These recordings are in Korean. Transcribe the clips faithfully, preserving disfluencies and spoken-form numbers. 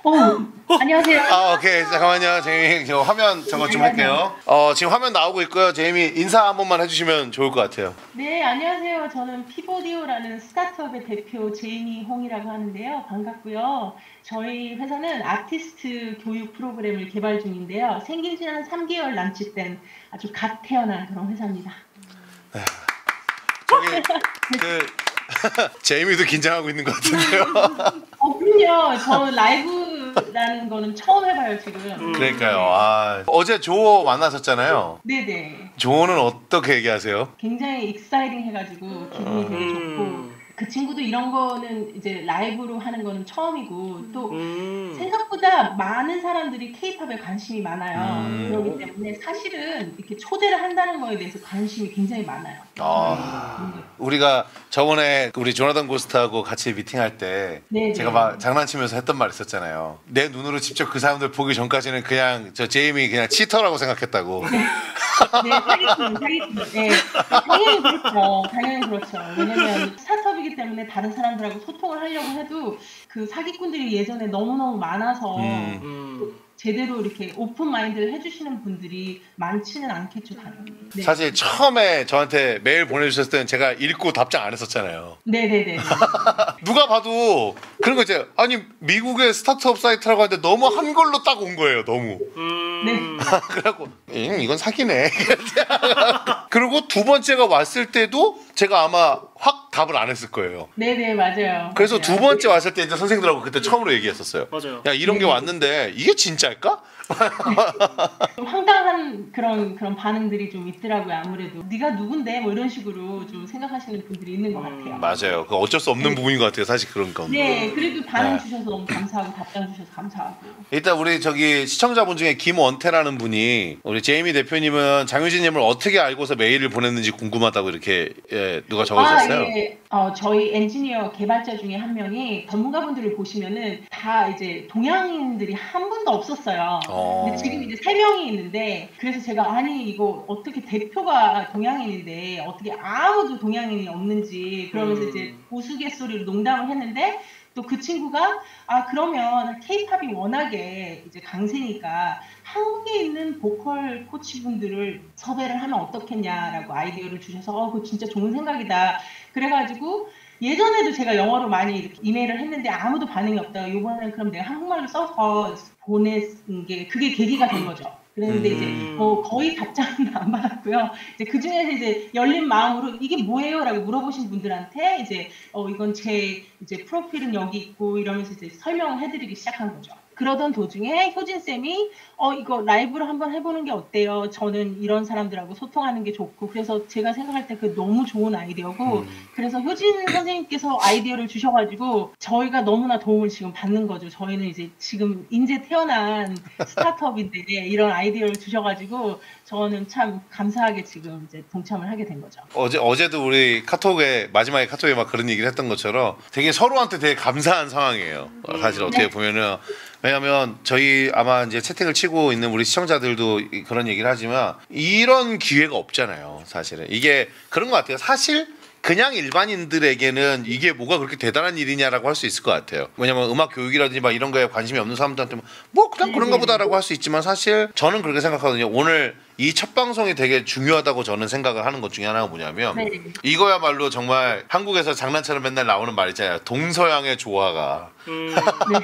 어, 안녕하세요. 아, 오케이. 잠깐만요. 제이미, 저 화면 저거 좀 할게요. 어, 지금 화면 나오고 있고요. 제이미 인사 한 번만 해주시면 좋을 것 같아요. 네, 안녕하세요. 저는 피보디오라는 스타트업의 대표 제이미 홍이라고 하는데요. 반갑고요. 저희 회사는 아티스트 교육 프로그램을 개발 중인데요. 생긴 지 한 삼 개월 남짓된 아주 갓 태어난 그런 회사입니다. 네. 저기 그 제이미도 긴장하고 있는 것 같은데요. 어, 그럼요. 저 라이브라는 거는 처음 해봐요, 지금. 그러니까요. 아, 어제 조어 만나셨잖아요. 네네. 조어는 어떻게 얘기하세요? 굉장히 익사이딩 해가지고 기분이 되게 좋고, 그 친구도 이런 거는 이제 라이브로 하는 거는 처음이고, 또 음. 생각보다 많은 사람들이 케이팝에 관심이 많아요. 음. 그렇기 때문에 사실은 이렇게 초대를 한다는 거에 대해서 관심이 굉장히 많아요. 아, 우리가 저번에 우리 조나단 고스트하고 같이 미팅할 때 네네. 제가 막 장난치면서 했던 말 있었잖아요. 내 눈으로 직접 그 사람들 보기 전까지는 그냥 저 제이미 그냥 치터라고 생각했다고. 네, 사기꾼, 사기꾼. 네, 당연히 그렇죠. 당연히 그렇죠. 왜냐면 스타트업이기 때문에 다른 사람들하고 소통을 하려고 해도 그 사기꾼들이 예전에 너무너무 많아서 음. 음. 제대로 이렇게 오픈 마인드를 해주시는 분들이 많지는 않겠죠, 당연히. 네. 사실 처음에 저한테 메일 보내주셨을 때는 제가 읽고 답장 안 했었잖아요. 네네네. 누가 봐도 그런 거 있잖아요. 아니 미국의 스타트업 사이트라고 하는데 너무 한글로 딱 온 거예요. 너무. 음. 네. 그래갖고 음, 이건 사기네. 그리고 두 번째가 왔을 때도 제가 아마 확 답을 안 했을 거예요. 네네, 맞아요. 그래서 맞아요. 두 번째 왔을 때 이제 선생님들하고 그때 처음으로 얘기했었어요. 맞아요. 야 이런 게 왔는데 이게 진짜일까? 좀 황당한 그런 그런 반응들이 좀 있더라고요. 아무래도 네가 누군데 뭐 이런 식으로 좀 생각하시는 분들이 있는 것 같아요. 맞아요. 그 어쩔 수 없는 부분인 것 같아요. 사실 그런 건. 네, 그래도 반응 네. 주셔서 너무 감사하고 답장 주셔서 감사하고. 일단 우리 저기 시청자분 중에 김원태라는 분이 우리 제이미 대표님은 장유진님을 어떻게 알고서 메일을 보냈는지 궁금하다고 이렇게 예, 누가 적어주셨어요. 아, 예. 어, 저희 엔지니어 개발자 중에 한 명이 전문가분들을 보시면은 다 이제 동양인들이 한 분도 없었어요. 어. 근데 지금 이제 세 명이 있는데 그래서 제가 아니 이거 어떻게 대표가 동양인인데 어떻게 아무도 동양인이 없는지 그러면서 음. 이제 우스갯소리로 농담을 했는데 또 그 친구가 아 그러면 케이팝이 워낙에 이제 강세니까 한국에 있는 보컬 코치분들을 섭외를 하면 어떻겠냐라고 아이디어를 주셔서 어 그거 진짜 좋은 생각이다. 그래가지고 예전에도 제가 영어로 많이 이렇게 이메일을 했는데 아무도 반응이 없다가 이번에는 그럼 내가 한국말로 써서 보낸 게 그게 계기가 된 거죠. 그랬는데 음. 이제 뭐 거의 답장은 안 받았고요. 이제 그 중에서 이제 열린 마음으로 이게 뭐예요라고 물어보신 분들한테 이제 어 이건 제 이제 프로필은 여기 있고 이러면서 이제 설명을 해드리기 시작한 거죠. 그러던 도중에 효진 쌤이 어 이거 라이브로 한번 해보는 게 어때요? 저는 이런 사람들하고 소통하는 게 좋고 그래서 제가 생각할 때 그 너무 좋은 아이디어고 음. 그래서 효진 선생님께서 아이디어를 주셔가지고 저희가 너무나 도움을 지금 받는 거죠. 저희는 이제 지금 인제 태어난 스타트업인데 이런 아이디어를 주셔가지고 저는 참 감사하게 지금 이제 동참을 하게 된 거죠. 어제 어제도 우리 카톡에 마지막에 카톡에 막 그런 얘기를 했던 것처럼 되게 서로한테 되게 감사한 상황이에요. 어, 사실 어떻게 네. 보면은 왜냐하면 저희 아마 이제 채팅을 치고 있는 우리 시청자들도 이- 그런 얘기를 하지만 이런 기회가 없잖아요. 사실은 이게 그런 것 같아요. 사실. 그냥 일반인들에게는 이게 뭐가 그렇게 대단한 일이냐라고 할 수 있을 것 같아요. 왜냐면 음악 교육이라든지 막 이런 거에 관심이 없는 사람들한테 뭐 그냥 그런가 보다라고 할 수 있지만 사실 저는 그렇게 생각하거든요. 오늘 이 첫 방송이 되게 중요하다고 저는 생각을 하는 것 중에 하나가 뭐냐면 네. 이거야말로 정말 한국에서 장난처럼 맨날 나오는 말 있잖아요. 동서양의 조화가. 음.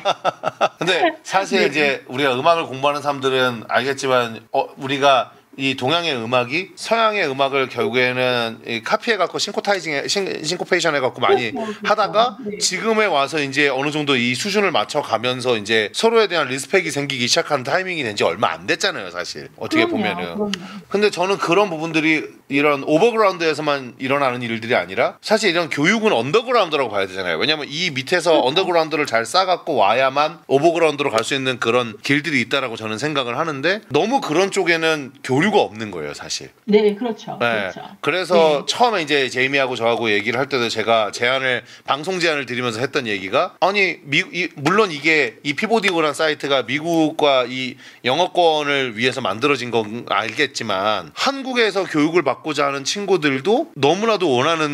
근데 사실 네. 이제 우리가 음악을 공부하는 사람들은 알겠지만 어, 우리가 이 동양의 음악이 서양의 음악을 결국에는 이 카피해갖고 싱코타이징, 싱, 싱코페이션 해갖고 많이 그렇죠, 그렇죠. 하다가 네. 지금에 와서 이제 어느 정도 이 수준을 맞춰가면서 이제 서로에 대한 리스펙이 생기기 시작한 타이밍이 된 지 얼마 안 됐잖아요, 사실. 어떻게 그럼요, 보면은. 그럼요. 근데 저는 그런 부분들이 이런 오버그라운드에서만 일어나는 일들이 아니라 사실 이런 교육은 언더그라운드라고 봐야 되잖아요. 왜냐면 이 밑에서 그렇죠. 언더그라운드를 잘 쌓아갖고 와야만 오버그라운드로 갈 수 있는 그런 길들이 있다라고 저는 생각을 하는데 너무 그런 쪽에는 교류가 없는 거예요, 사실. 네, 그렇죠. 네. 그렇죠. 그래서 네. 처음에 이제 제이미하고 저하고 얘기를 할 때도 제가 제안을 방송 제안을 드리면서 했던 얘기가 아니 미, 이, 물론 이게 이 피보디오라는 사이트가 미국과 이 영어권을 위해서 만들어진 건 알겠지만 한국에서 교육을 받고자 하는 친구들도 너무나도 원하는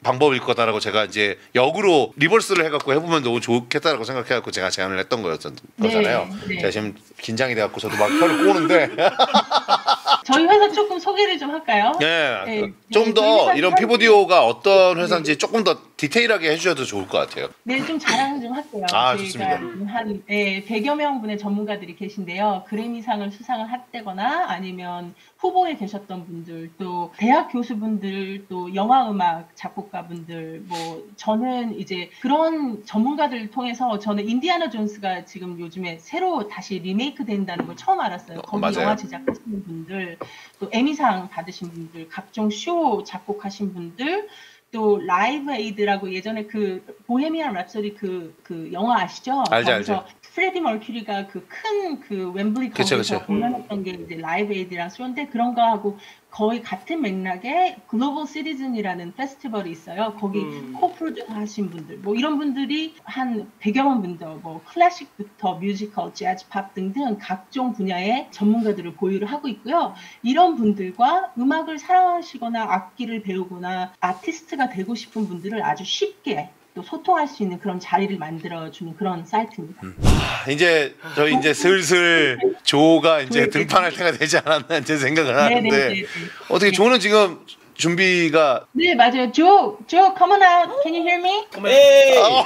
방법일 거다라고 제가 이제 역으로 리버스를 해갖고 해보면 너무 좋겠다라고 생각해갖고 제가 제안을 했던 거였던 거잖아요. 네, 네. 제가 지금 긴장이 돼갖고 저도 막 혀를 꼬는데. 저희 회사 조금 소개를 좀 할까요? 네, 네, 좀 네, 더 저희 회사 이런 현- 피보디오가 어떤 회사인지 조금 더 디테일하게 해주셔도 좋을 것 같아요. 네, 좀 자랑 좀 할게요. 아, 저희가 좋습니다. 한 예, 백여 명분의 전문가들이 계신데요. 그래미상을 수상을 했다거나 아니면 후보에 계셨던 분들, 또 대학 교수분들, 또 영화음악 작곡가분들, 뭐 저는 이제 그런 전문가들을 통해서 저는 인디아나 존스가 지금 요즘에 새로 다시 리메이크 된다는 걸 처음 알았어요. 어, 거기 맞아요. 영화 제작하시는 분들, 또 에미상 받으신 분들, 각종 쇼 작곡하신 분들, 또 라이브 에이드라고 예전에 그 보헤미안 랩소디 그, 그 영화 아시죠? 알죠, 거기서 알죠. 프레디 머큐리가 그 큰 그 웸블리 그쵸, 거기서 그쵸. 공연했던 게 이제 라이브 에이드랑 쇼인데 그런 거하고 거의 같은 맥락의 글로벌 시리즌이라는 페스티벌이 있어요. 거기 음. 코프로듀서 하신 분들, 뭐 이런 분들이 한 백여 명 분들, 뭐 클래식부터 뮤지컬, 재즈, 팝 등등 각종 분야의 전문가들을 보유를 하고 있고요. 이런 분들과 음악을 사랑하시거나 악기를 배우거나 아티스트가 되고 싶은 분들을 아주 쉽게 또 소통할 수 있는 그런 자리를 만들어주는 그런 사이트입니다. 이제 저희 이제 슬슬 조가 이제 네, 등판할 때가 되지 않았나 이제 생각을 네, 네, 하는데 네, 네. 어떻게 조는 지금 준비가 네, 맞아요. 조, 조, come on out. Can you hear me? Hey! 어.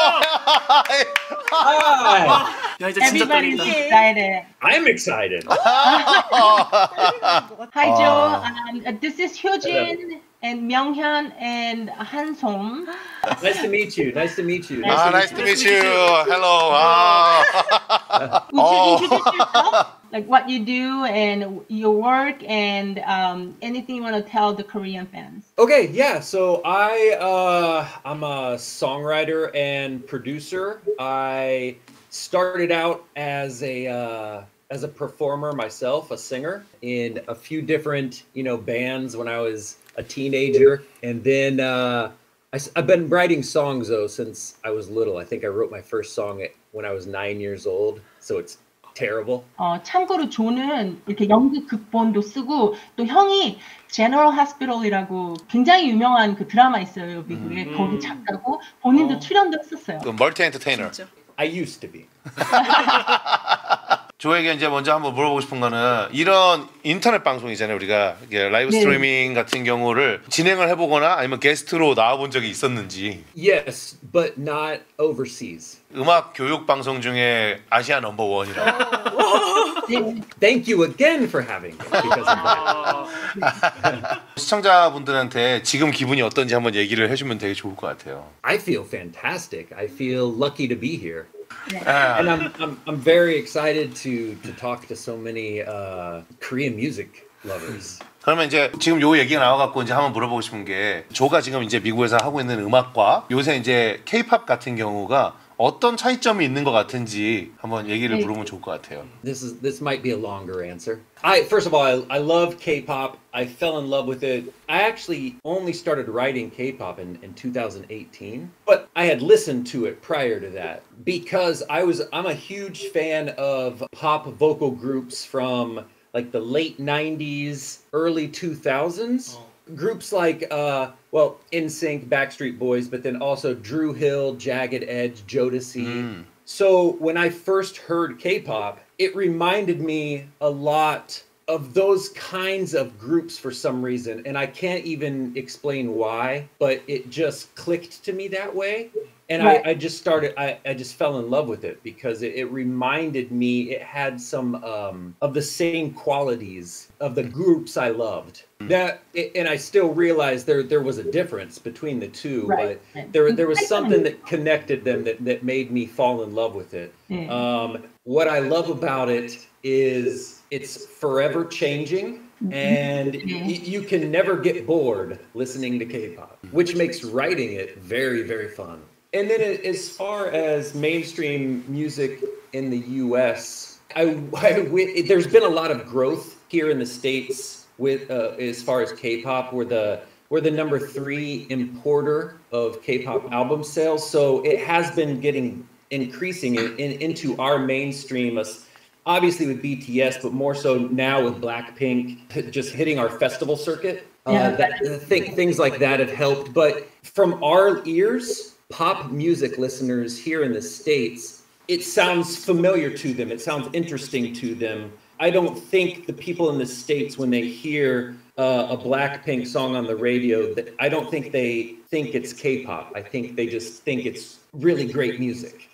Hi! 야 이제 진짜 Everybody's 떨린다. excited. I'm excited. Hi, 아. Joe. Um, uh, this is Hyojin and Myunghyun and Hansom. Nice to meet you. Nice to meet you. 아, nice to meet you. Hello. 아. Would you Oh. introduce yourself? Like what you do and your work and um, anything you want to tell the Korean fans? Okay, yeah. So I uh I'm a songwriter and producer. I started out as a uh as a performer myself, a singer in a few different, you know, bands when I was a teenager, and then uh I, have been writing songs though since I was little. I think I wrote my first song at, when I was nine years old, so it's terrible. 어, 참고로 조는 이렇게 연극 극본도 쓰고 또 형이 General Hospital이라고 굉장히 유명한 그 드라마 있어요 미국에. 음. 거기 작가고 본인도 어. 출연도 했었어요. 그 멀티 엔터테이너. 진짜? I used to be. 조에게 이제 먼저 한번 물어보고 싶은 거는 이런 인터넷 방송이잖아요. 우리가 이게 라이브 네. 스트리밍 같은 경우를 진행을 해보거나 아니면 게스트로 나와본 적이 있었는지. Yes, but not overseas. 음악 교육 방송 중에 아시아 넘버 원이라고. 네, Thank you again for having me because of that. 아, 시청자분들한테 지금 기분이 어떤지 한번 얘기를 해주면 되게 좋을 것 같아요. I feel fantastic. I feel lucky to be here. 아, And I'm I'm I'm very excited to to talk to so many uh, Korean music lovers. 그러면 이제 지금 요 얘기가 나와갖고 이제 한번 물어보고 싶은 게 조가 지금 이제 미국에서 하고 있는 음악과 요새 이제 K-팝 같은 경우가 어떤 차이점이 있는 것 같은지 한번 얘기를 네. 물어보면 좋을 것 같아요. This is this might be a longer answer. I first of all, I, I love K-pop. I fell in love with it. I actually only started writing K-pop in, in two thousand eighteen, but I had listened to it prior to that because I was I'm a huge fan of pop vocal groups from like the late nineties, early two thousands. Groups like uh well N Sync, Backstreet Boys, but then also Drew Hill, Jagged Edge, Jodeci. 음. So when I first heard K-pop, it reminded me a lot of those kinds of groups for some reason, and I can't even explain why, but it just clicked to me that way. And Right. I, I just started, I, I just fell in love with it because it, it reminded me, it had some um, of the same qualities of the groups I loved. That and I still realized there there was a difference between the two, Right. but there there was something that connected them that, that made me fall in love with it. 네. Um, what I love about it is it's forever changing, and y- you can never get bored listening to K-pop, which makes writing it very very fun. And then a- as far as mainstream music in the U S, I, I wi- there's been a lot of growth here in the States with uh, as far as K-pop. We're the we're the number three importer of K-pop album sales, so it has been getting increasing in, in, into our mainstream. Us, obviously with B T S, but more so now with Blackpink just hitting our festival circuit. Uh, Yeah. that, uh, th- things like that have helped. But from our ears, pop music listeners here in the States, it sounds familiar to them. It sounds interesting to them. I don't think the people in the States, when they hear uh, a Blackpink song on the radio, that I don't think they think it's K-pop. I think they just think it's really great music.